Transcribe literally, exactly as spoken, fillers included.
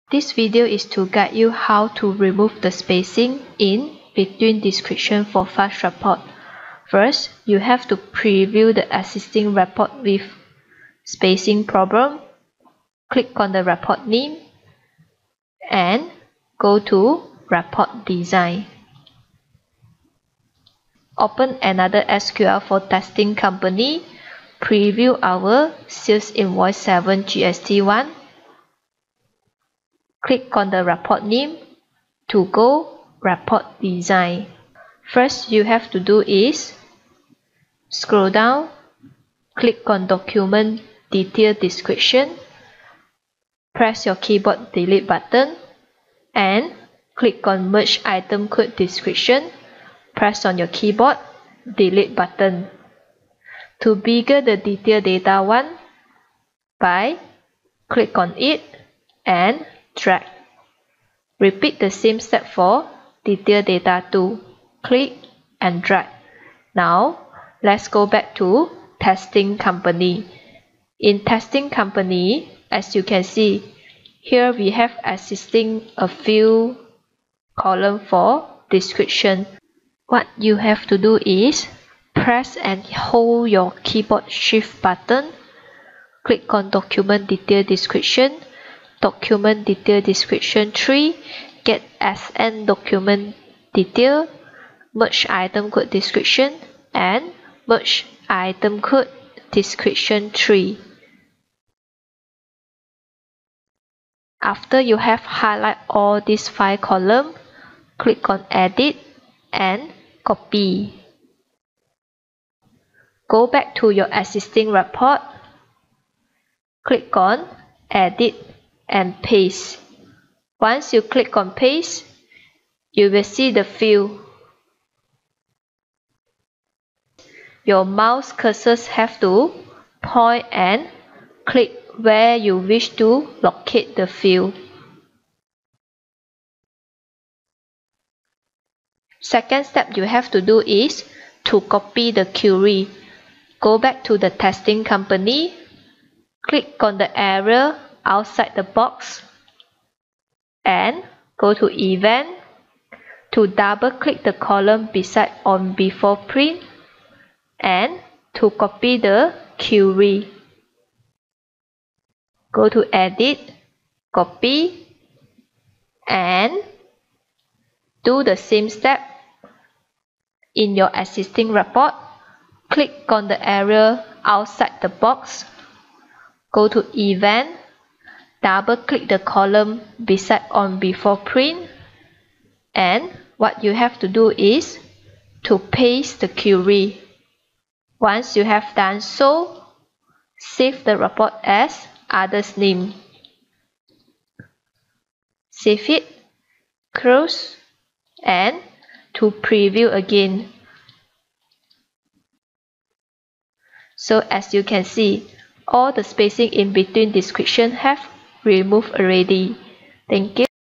This video is to guide you how to remove the spacing in between description for fast report. First, you have to preview the existing report with spacing problem. Click on the report name and go to report design. Open another S Q L for testing company. Preview our sales invoice seven G S T one. Click on the report name to go report design. First you have to do is scroll down, click on document detail description, press your keyboard delete button and click on merge item code description. Press on your keyboard delete button. To bigger the detail data one by click on it and drag. Repeat the same step for detail data two. Click and drag. Now let's go back to testing company. In testing company, as you can see, here we have existing a few column for description. What you have to do is press and hold your keyboard shift button. Click on document detail description, document detail description three, get S N document detail, merge item code description and merge item code description three. After you have highlight all these five columns, click on edit and copy. Go back to your existing report, click on edit and paste. Once you click on paste, you will see the field. Your mouse cursors have to point and click where you wish to locate the field. Second step you have to do is to copy the query. Go back to the testing company, click on the area outside the box and go to event to double click the column beside on before print and to copy the query. Go to edit, copy and do the same step in your existing report. Click on the area outside the box, go to event, double click the column beside on before print and what you have to do is to paste the query. Once you have done so, save the report as others name. Save it, close and to preview again. So as you can see, all the spacing in between description have removed already. Thank you.